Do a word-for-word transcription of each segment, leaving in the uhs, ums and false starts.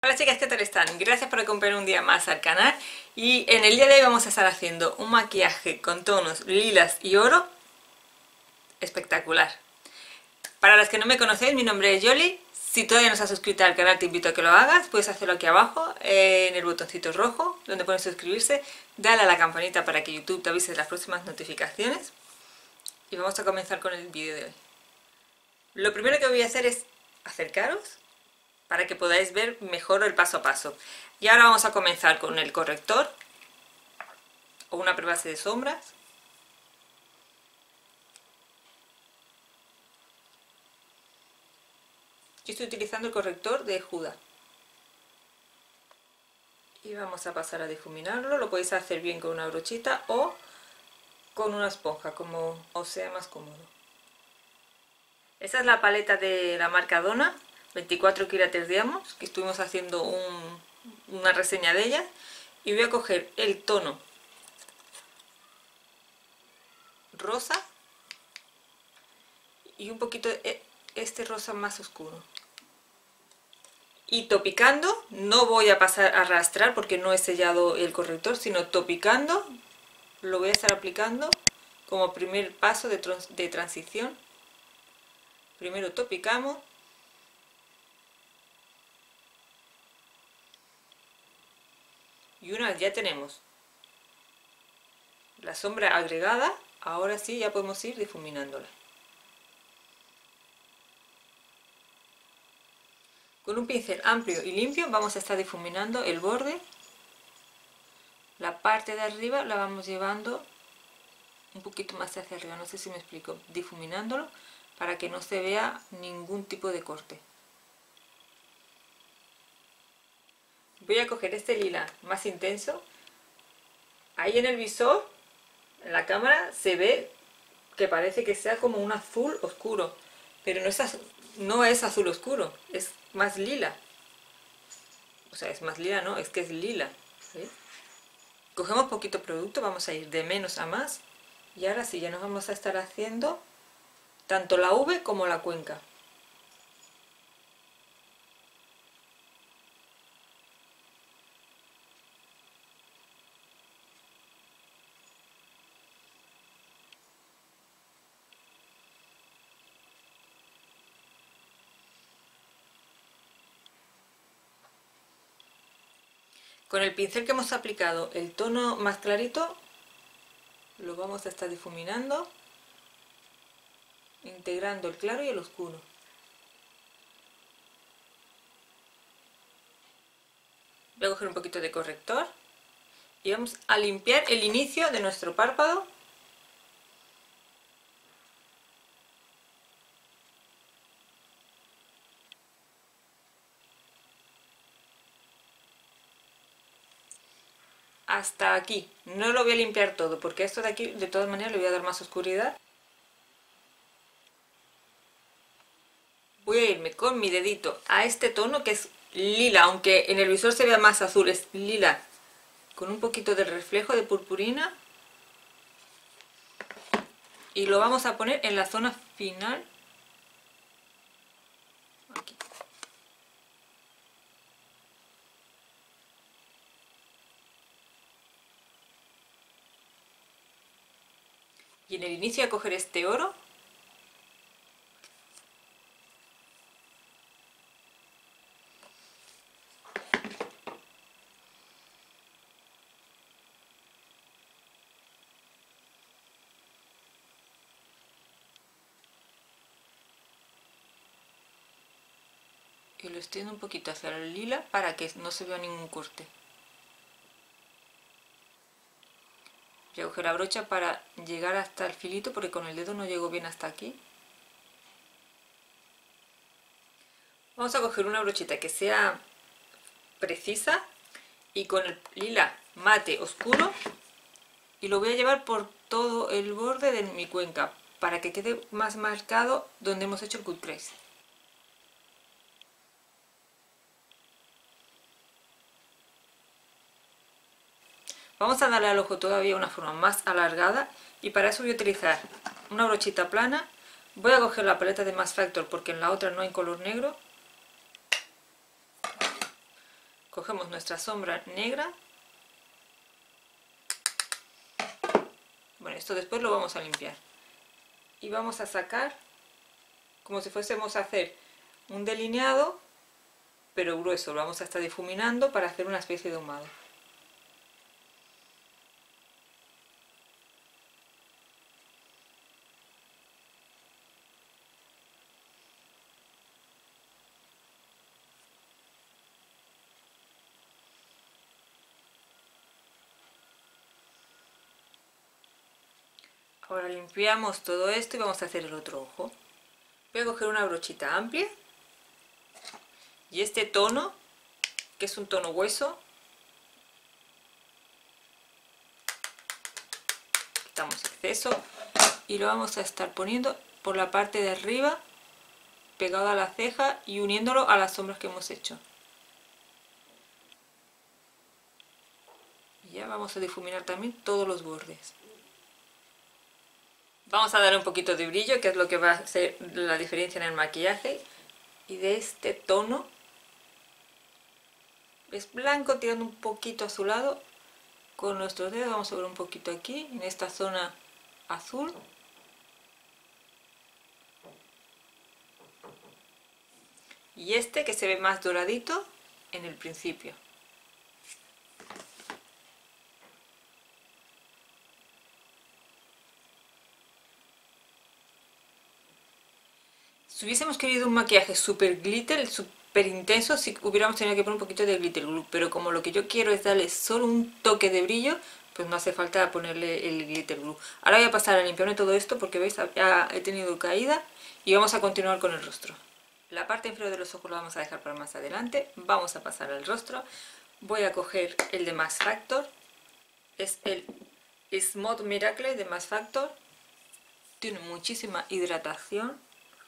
Hola chicas, ¿qué tal están? Gracias por acompañarme un día más al canal. Y en el día de hoy vamos a estar haciendo un maquillaje con tonos lilas y oro espectacular. Para las que no me conocéis, mi nombre es Yoli. Si todavía no estás suscrito al canal, te invito a que lo hagas. Puedes hacerlo aquí abajo, eh, en el botoncito rojo, donde pones suscribirse. Dale a la campanita para que YouTube te avise de las próximas notificaciones. Y vamos a comenzar con el vídeo de hoy. Lo primero que voy a hacer es acercaros para que podáis ver mejor el paso a paso. Y ahora vamos a comenzar con el corrector o una prebase de sombras. Yo estoy utilizando el corrector de Huda. Y vamos a pasar a difuminarlo. Lo podéis hacer bien con una brochita o con una esponja, como os sea más cómodo. Esa es la paleta de la marca Donna, veinticuatro quilates Diamonds, que estuvimos haciendo un, una reseña de ella. Y voy a coger el tono rosa y un poquito de este rosa más oscuro. Y topicando, no voy a pasar a arrastrar porque no he sellado el corrector, sino topicando, lo voy a estar aplicando como primer paso de, de transición. Primero topicamos. Y una vez ya tenemos la sombra agregada, ahora sí ya podemos ir difuminándola. Con un pincel amplio y limpio vamos a estar difuminando el borde. La parte de arriba la vamos llevando un poquito más hacia arriba, no sé si me explico, difuminándolo para que no se vea ningún tipo de corte. Voy a coger este lila más intenso. Ahí en el visor, en la cámara, se ve que parece que sea como un azul oscuro, pero no es azul, no es azul oscuro, es más lila. O sea, es más lila, no, es que es lila. ¿Sí? Cogemos poquito producto, vamos a ir de menos a más. Y ahora sí, ya nos vamos a estar haciendo tanto la V como la cuenca. Con el pincel que hemos aplicado el tono más clarito, lo vamos a estar difuminando, integrando el claro y el oscuro. Voy a coger un poquito de corrector y vamos a limpiar el inicio de nuestro párpado. Hasta aquí. No lo voy a limpiar todo porque esto de aquí de todas maneras le voy a dar más oscuridad. Voy a irme con mi dedito a este tono que es lila, aunque en el visor se vea más azul, es lila, con un poquito de reflejo de purpurina. Y lo vamos a poner en la zona final. Aquí. Y en el inicio voy a coger este oro. Y lo extiendo un poquito hacia el lila para que no se vea ningún corte. Voy a coger la brocha para llegar hasta el filito porque con el dedo no llego bien hasta aquí. Vamos a coger una brochita que sea precisa y con el lila mate oscuro y lo voy a llevar por todo el borde de mi cuenca para que quede más marcado donde hemos hecho el cut crease. Vamos a darle al ojo todavía una forma más alargada y para eso voy a utilizar una brochita plana. Voy a coger la paleta de Max Factor porque en la otra no hay color negro. cogemos nuestra sombra negra. Bueno, esto después lo vamos a limpiar. Y vamos a sacar, como si fuésemos a hacer un delineado, pero grueso. Lo vamos a estar difuminando para hacer una especie de ahumado. Ahora limpiamos todo esto y vamos a hacer el otro ojo. Voy a coger una brochita amplia y este tono, que es un tono hueso, quitamos exceso y lo vamos a estar poniendo por la parte de arriba, pegado a la ceja y uniéndolo a las sombras que hemos hecho. Y ya vamos a difuminar también todos los bordes. Vamos a darle un poquito de brillo, que es lo que va a hacer la diferencia en el maquillaje. Y de este tono, es blanco tirando un poquito azulado. Con nuestros dedos vamos a ver un poquito aquí, en esta zona azul. Y este que se ve más doradito en el principio. Si hubiésemos querido un maquillaje super glitter, super intenso, sí hubiéramos tenido que poner un poquito de glitter glue, pero como lo que yo quiero es darle solo un toque de brillo, pues no hace falta ponerle el glitter glue. Ahora voy a pasar a limpiarme todo esto porque veis, ya he tenido caída y vamos a continuar con el rostro. La parte inferior de los ojos la vamos a dejar para más adelante. Vamos a pasar al rostro. Voy a coger el de Mask Factor, es el Smooth Miracle de Mask Factor, tiene muchísima hidratación.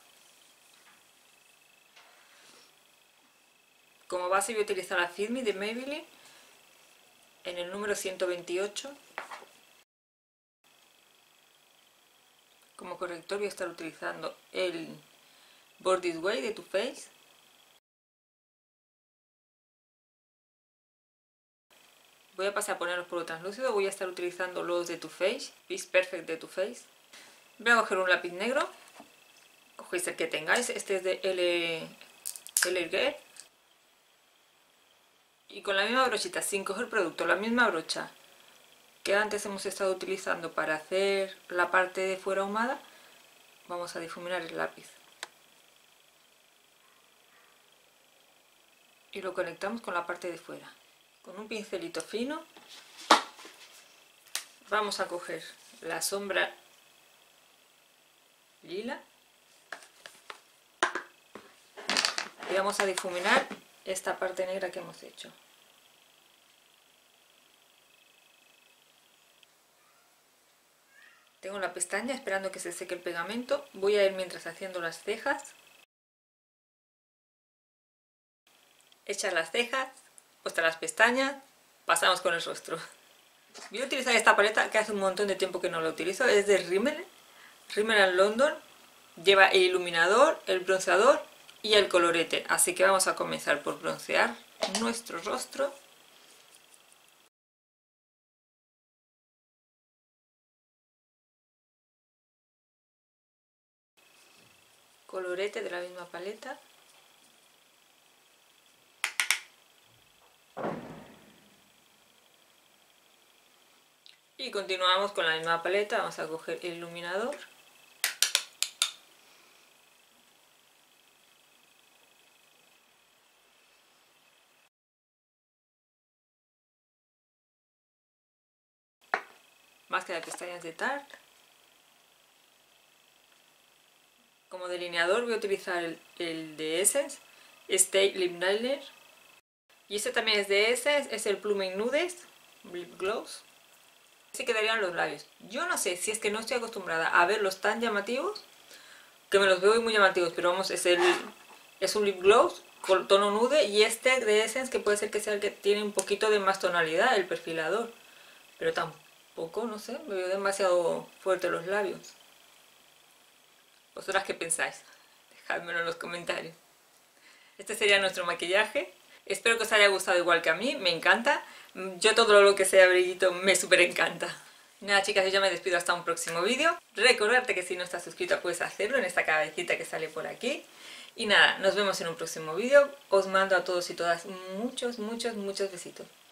Como base voy a utilizar la Fit Me de Maybelline en el número ciento veintiocho. Como corrector voy a estar utilizando el Born This Way de Too Faced. Voy a pasar a poner los polvo translúcido, voy a estar utilizando los de Too Faced, Pitch Perfect de Too Faced. Voy a coger un lápiz negro, cogéis el que tengáis, este es de L. L. Girl. Y con la misma brochita, sin coger producto, la misma brocha que antes hemos estado utilizando para hacer la parte de fuera ahumada, vamos a difuminar el lápiz. Y lo conectamos con la parte de fuera. Con un pincelito fino vamos a coger la sombra lila y vamos a difuminar esta parte negra que hemos hecho. Tengo la pestaña esperando que se seque el pegamento. Voy a ir mientras haciendo las cejas. Hechas las cejas, puestas las pestañas, pasamos con el rostro. Voy a utilizar esta paleta que hace un montón de tiempo que no la utilizo. Es de Rimmel, Rimmel and London. Lleva el iluminador, el bronceador y el colorete. Así que vamos a comenzar por broncear nuestro rostro. Colorete de la misma paleta. Y continuamos con la misma paleta. Vamos a coger el iluminador. Máscara de pestañas de Tarte. Como delineador voy a utilizar el, el de Essence, Stay Lip Liner. Y este también es de Essence, es el Pluming Nudes Lip Gloss. Se quedarían los labios. Yo no sé si es que no estoy acostumbrada a verlos tan llamativos, que me los veo muy llamativos, pero vamos, es, el, es un lip gloss con tono nude, y este de Essence que puede ser que sea el que tiene un poquito de más tonalidad, el perfilador. Pero tampoco, no sé, me veo demasiado fuerte los labios. ¿Vosotras qué pensáis? Dejádmelo en los comentarios. Este sería nuestro maquillaje. Espero que os haya gustado igual que a mí, me encanta. Yo todo lo que sea brillito me súper encanta. Nada chicas, yo ya me despido hasta un próximo vídeo. Recordarte que si no estás suscrita puedes hacerlo en esta cabecita que sale por aquí. Y nada, nos vemos en un próximo vídeo. Os mando a todos y todas muchos, muchos, muchos besitos.